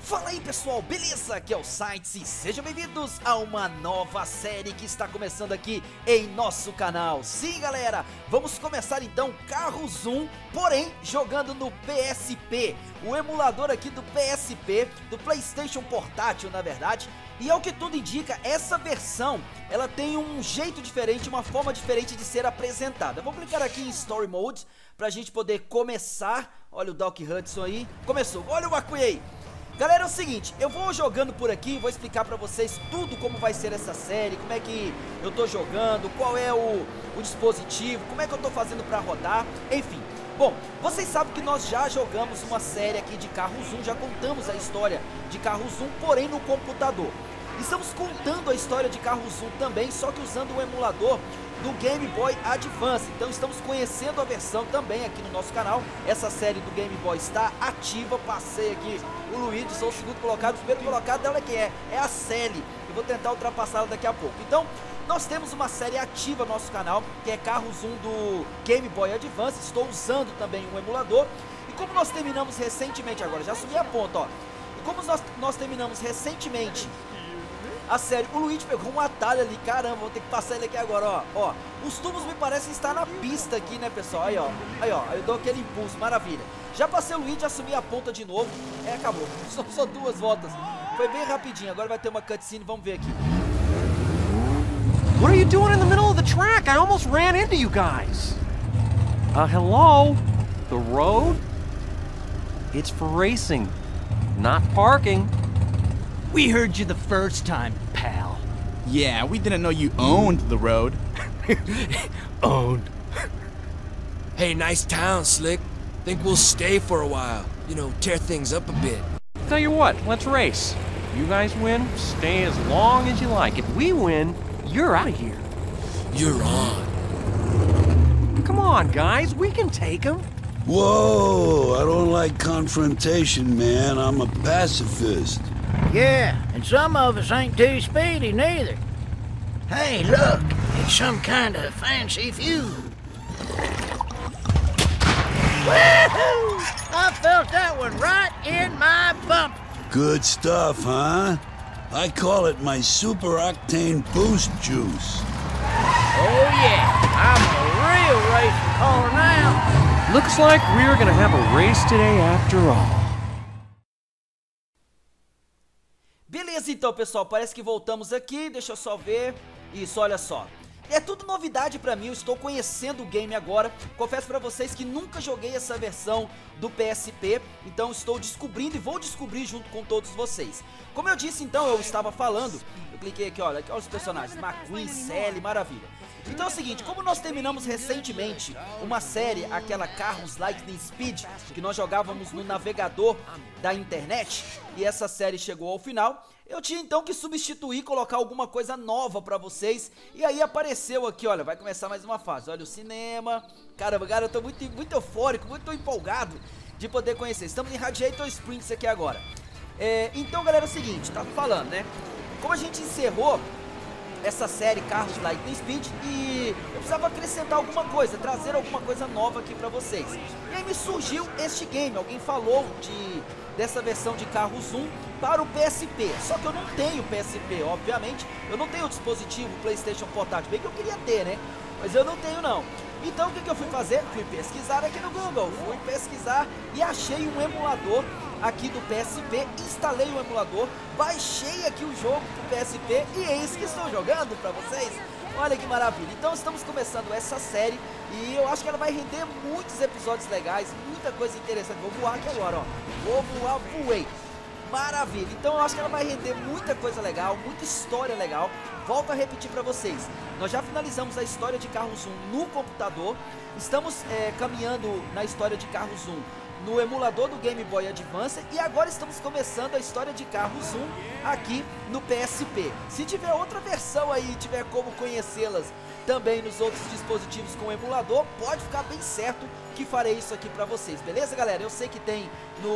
Fala aí pessoal, beleza? Aqui é o Sites e sejam bem-vindos a uma nova série que está começando aqui em nosso canal. Sim galera, vamos começar então Carros 1, porém jogando no PSP, o emulador aqui do PSP, do PlayStation Portátil na verdade. E ao que tudo indica, essa versão, ela tem um jeito diferente, uma forma diferente de ser apresentada. Vou clicar aqui em Story Mode pra gente poder começar. Olha o Doc Hudson aí, começou, olha o Bakui aí. Galera, é o seguinte, eu vou jogando por aqui, vou explicar pra vocês tudo como vai ser essa série, como é que eu tô jogando, qual é o dispositivo, como é que eu tô fazendo pra rodar, enfim. Bom, vocês sabem que nós já jogamos uma série aqui de Carros 1, já contamos a história de Carros 1, porém no computador. Estamos contando a história de Carros 1 também, só que usando o emulador do Game Boy Advance. Então estamos conhecendo a versão também aqui no nosso canal. Essa série do Game Boy está ativa. Passei aqui o Luigi, sou o segundo colocado. O primeiro colocado dela que é a Sally. Eu vou tentar ultrapassá-la daqui a pouco. Então nós temos uma série ativa no nosso canal, que é Carros 1 do Game Boy Advance. Estou usando também um emulador. E como nós terminamos recentemente, agora já subi a ponta, ó. E como nós terminamos recentemente a série, o Luigi pegou um atalho ali, caramba, vou ter que passar ele aqui agora, ó. Os tubos me parecem estar na pista aqui, né, pessoal? Aí, ó, eu dou aquele impulso, maravilha. Já passei o Luigi, já subi a ponta de novo. Acabou, só duas voltas. Foi bem rapidinho, agora vai ter uma cutscene, vamos ver aqui. What are you doing in the middle of the track? I almost ran into you guys. Hello? The road? It's for racing, not parking. We heard you the first time, pal. Yeah, we didn't know you owned the road. Owned. Hey, nice town, Slick. Think we'll stay for a while. You know, tear things up a bit. Tell you what, let's race. You guys win, stay as long as you like. If we win, you're out of here. You're on. Come on, guys, we can take them. Whoa, I don't like confrontation, man. I'm a pacifist. Yeah, and some of us ain't too speedy neither. Hey, look, it's some kind of fancy feud. Woohoo! I felt that one right in my bump. Good stuff, huh? I call it my super octane boost juice. Oh yeah, I'm a real racing caller now. Looks like we're gonna have a race today after all. Beleza então pessoal, parece que voltamos aqui, deixa eu só ver. Isso, olha só. É tudo novidade pra mim, eu estou conhecendo o game agora. Confesso pra vocês que nunca joguei essa versão do PSP, então estou descobrindo e vou descobrir junto com todos vocês. Como eu disse então, eu estava falando, eu cliquei aqui, olha os personagens, McQueen, Sally, maravilha. Então é o seguinte, como nós terminamos recentemente uma série, aquela Carros Lightning Speed, que nós jogávamos no navegador da internet, e essa série chegou ao final, eu tinha então que substituir, colocar alguma coisa nova pra vocês. E aí apareceu aqui, olha, vai começar mais uma fase. Olha o cinema. Caramba, cara, eu tô muito eufórico, muito empolgado de poder conhecer. Estamos em Radiator Springs aqui agora. Então galera, é o seguinte, tava falando, né? Como a gente encerrou essa série Carros Lightning Speed e eu precisava acrescentar alguma coisa, trazer alguma coisa nova aqui pra vocês. E aí me surgiu este game, alguém falou dessa versão de Carros 1 para o PSP, só que eu não tenho PSP, obviamente, eu não tenho o dispositivo PlayStation Portátil, bem que eu queria ter, né? Mas eu não tenho não. Então o que eu fui fazer? Fui pesquisar aqui no Google, fui pesquisar e achei um emulador aqui do PSP, instalei o emulador, baixei aqui o jogo do PSP e é isso que estou jogando pra vocês. Olha que maravilha, então estamos começando essa série e eu acho que ela vai render muitos episódios legais, muita coisa interessante. Vou voar aqui agora, ó, vou voar, voei. Maravilha, então eu acho que ela vai render muita coisa legal, muita história legal. Volto a repetir pra vocês, nós já finalizamos a história de Carros 1 no computador. Estamos caminhando na história de Carros 1 no emulador do Game Boy Advance e agora estamos começando a história de Carros 1 aqui no PSP. Se tiver outra versão aí, tiver como conhecê-las também nos outros dispositivos com emulador, pode ficar bem certo que farei isso aqui pra vocês, beleza galera? Eu sei que tem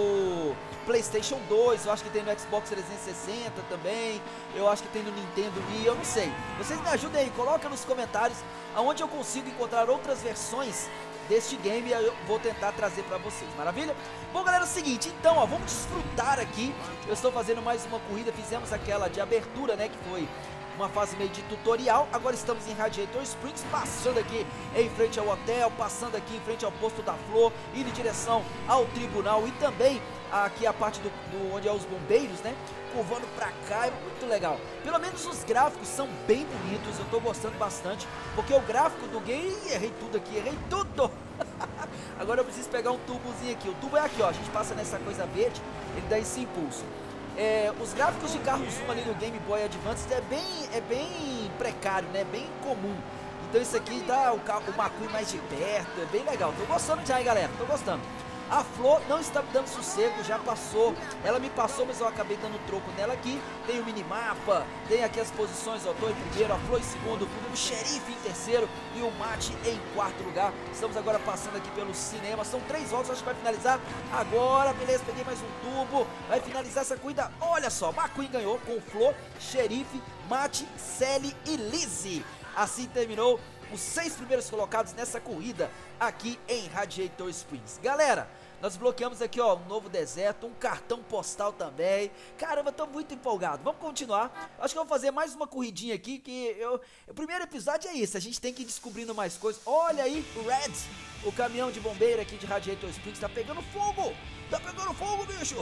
no PlayStation 2, eu acho que tem no Xbox 360 também, eu acho que tem no Nintendo Wii, eu não sei. Vocês me ajudem aí, coloca nos comentários aonde eu consigo encontrar outras versões deste game, eu vou tentar trazer pra vocês, maravilha? Bom, galera, é o seguinte, então, ó, vamos desfrutar aqui. Eu estou fazendo mais uma corrida, fizemos aquela de abertura, né, que foi uma fase meio de tutorial. Agora estamos em Radiator Springs, passando aqui em frente ao hotel, passando aqui em frente ao posto da Flor, indo em direção ao tribunal e também aqui a parte do onde é os bombeiros, né? Curvando pra cá, é muito legal. Pelo menos os gráficos são bem bonitos, eu tô gostando bastante, porque o gráfico do game, errei tudo aqui, errei tudo. Agora eu preciso pegar um tubozinho aqui. O tubo é aqui, ó, a gente passa nessa coisa verde, ele dá esse impulso. Os gráficos de carro zoom ali no Game Boy Advance é bem precário, né? Bem comum. Então isso aqui dá o McQueen mais de perto, é bem legal. Tô gostando já, hein, galera? Tô gostando. A Flor não está me dando sossego, já passou. Ela me passou, mas eu acabei dando troco nela aqui. Tem o minimapa, tem aqui as posições, ó, tô em primeiro, a Flor em segundo, o xerife em terceiro e o Mate em quarto lugar. Estamos agora passando aqui pelo cinema, são 3 voltas, acho que vai finalizar agora, beleza, peguei mais um tubo, vai finalizar essa corrida. Olha só, McQueen ganhou com Flor, xerife, Mate, Sally e Lizzie. Assim terminou os 6 primeiros colocados nessa corrida aqui em Radiator Springs. Galera, nós bloqueamos aqui, ó, um novo deserto, um cartão postal também. Caramba, tô muito empolgado. Vamos continuar. Acho que eu vou fazer mais uma corridinha aqui, que o primeiro episódio é isso, a gente tem que ir descobrindo mais coisas. Olha aí, o Red, o caminhão de bombeiro aqui de Radiator Springs, tá pegando fogo. Tá pegando fogo, bicho.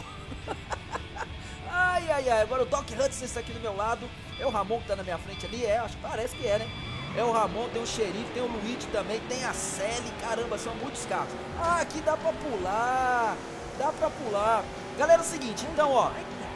Ai, ai, ai, agora o Doc Hudson está aqui do meu lado. É o Ramon que tá na minha frente ali, acho que parece que é, né? É o Ramon, tem o xerife, tem o Luigi também, tem a Sally, caramba, são muitos carros. Ah, aqui dá pra pular, dá pra pular. Galera, é o seguinte, então, ó,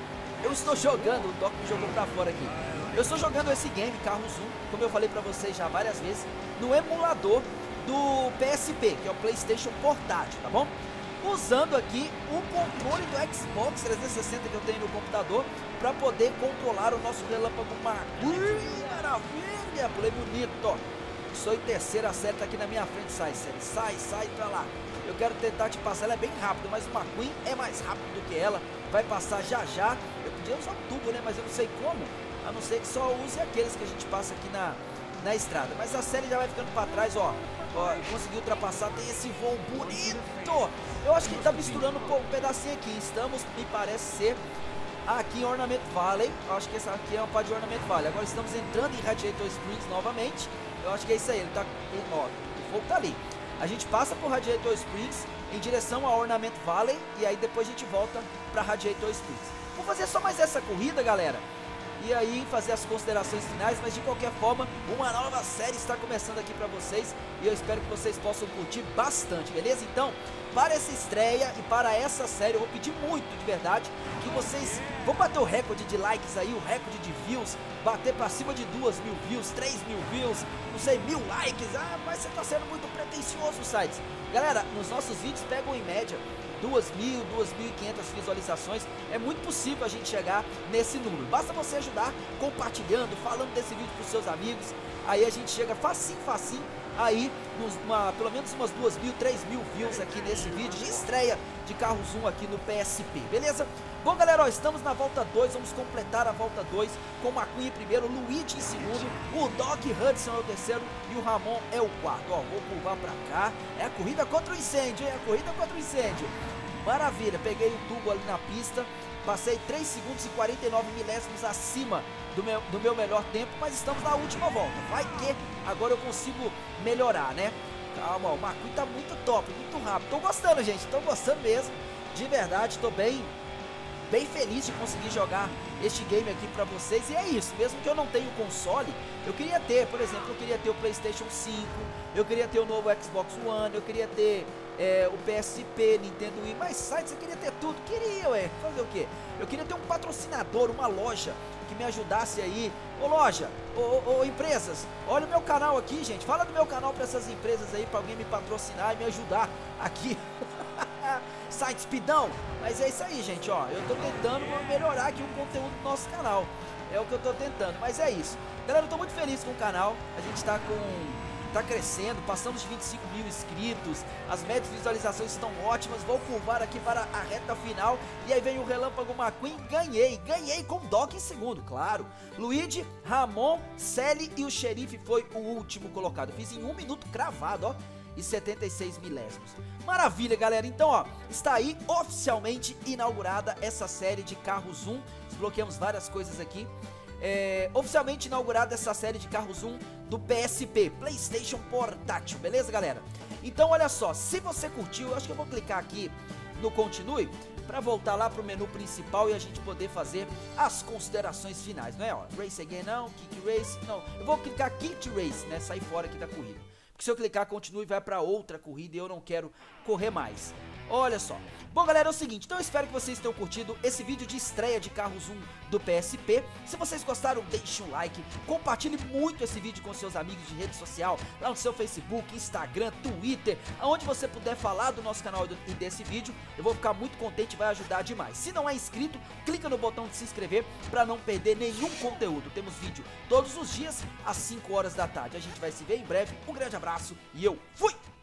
eu estou jogando, o Doc me jogou pra fora aqui. Eu estou jogando esse game, Carro Zoom, como eu falei pra vocês já várias vezes, no emulador do PSP, que é o PlayStation Portátil, tá bom? Usando aqui o controle do Xbox 360 que eu tenho no computador para poder controlar o nosso Relâmpago McQueen. Maravilha, pulei bonito. Sou em terceira, a Sally tá aqui na minha frente. Sai, Sally, sai pra lá. Eu quero tentar te passar, ela é bem rápida, mas o McQueen é mais rápido do que ela. Vai passar já já. Eu podia usar um tubo, né, mas eu não sei como. A não ser que só use aqueles que a gente passa aqui na estrada. Mas a Sally já vai ficando para trás, ó. Conseguiu ultrapassar, tem esse voo bonito. Eu acho que ele tá misturando um pedacinho aqui. Estamos, me parece ser, aqui em Ornament Valley. Eu acho que essa aqui é uma parte de Ornament Valley. Agora estamos entrando em Radiator Springs novamente. Eu acho que é isso aí, ele tá, ó, o fogo tá ali. A gente passa por Radiator Springs em direção a Ornament Valley e aí depois a gente volta para Radiator Springs. Vou fazer só mais essa corrida, galera, e aí fazer as considerações finais, mas de qualquer forma, uma nova série está começando aqui pra vocês e eu espero que vocês possam curtir bastante, beleza? Então, para essa estreia e para essa série, eu vou pedir muito, de verdade, que vocês vão bater o recorde de likes aí, o recorde de views, bater pra cima de 2.000 views, 3.000 views, não sei, 1.000 likes. Ah, mas você tá sendo muito pretencioso, sites. Galera, nos nossos vídeos pegam em média 2.000, 2.500 visualizações. É muito possível a gente chegar nesse número. Basta você ajudar compartilhando, falando desse vídeo para os seus amigos. Aí a gente chega facinho, facinho. Aí, pelo menos umas 2.000, 3.000 views aqui nesse vídeo de estreia de Carro Zoom aqui no PSP, beleza? Bom, galera, ó, estamos na volta 2, vamos completar a volta 2 com o McQueen em primeiro, o Luigi em segundo, o Doc Hudson é o terceiro e o Ramon é o quarto. Ó, vou curvar pra cá, é a corrida contra o incêndio, hein? É a corrida contra o incêndio. Maravilha, peguei o tubo ali na pista, passei 3 segundos e 49 milésimos acima do meu melhor tempo, mas estamos na última volta. Vai que agora eu consigo melhorar, né? Calma, ó, o McQueen tá muito top, muito rápido. Tô gostando, gente, tô gostando mesmo. De verdade, tô bem feliz de conseguir jogar este game aqui pra vocês. E é isso, mesmo que eu não tenha o console, eu queria ter, por exemplo, eu queria ter o PlayStation 5, eu queria ter o novo Xbox One, eu queria ter o PSP, Nintendo Wii, mas sites eu queria ter tudo, fazer o quê? Eu queria ter um patrocinador, uma loja que me ajudasse aí. Ô loja, ô empresas, olha o meu canal aqui, gente, fala do meu canal pra essas empresas aí, pra alguém me patrocinar e me ajudar aqui. Site Speedão. Mas é isso aí, gente, ó, eu tô tentando melhorar aqui o conteúdo do nosso canal, é o que eu tô tentando, mas é isso. Galera, eu tô muito feliz com o canal, a gente tá crescendo, passamos de 25 mil inscritos, as médias de visualizações estão ótimas. Vou curvar aqui para a reta final e aí vem o Relâmpago McQueen. Ganhei com o Doc em segundo, claro. Luigi, Ramon, Sally e o xerife foi o último colocado. Eu fiz em 1 minuto cravado, ó. e 76 milésimos. Maravilha, galera. Então, ó, está aí oficialmente inaugurada essa série de carro zoom. Desbloqueamos várias coisas aqui. Oficialmente inaugurada essa série de carro zoom do PSP, PlayStation Portátil, beleza, galera? Então, olha só, se você curtiu, eu acho que eu vou clicar aqui no continue para voltar lá pro menu principal e a gente poder fazer as considerações finais, não é? Ó, Race Again não, Kick Race, não. Eu vou clicar Kick Race, né? Sair fora aqui da corrida. Porque se eu clicar continue vai para outra corrida e eu não quero correr mais. Olha só. Bom, galera, é o seguinte, então eu espero que vocês tenham curtido esse vídeo de estreia de carro zoom do PSP. Se vocês gostaram, deixem um like, compartilhe muito esse vídeo com seus amigos de rede social, lá no seu Facebook, Instagram, Twitter, aonde você puder falar do nosso canal e desse vídeo, eu vou ficar muito contente, vai ajudar demais. Se não é inscrito, clica no botão de se inscrever para não perder nenhum conteúdo. Temos vídeo todos os dias às 5 horas da tarde. A gente vai se ver em breve, um grande abraço e eu fui!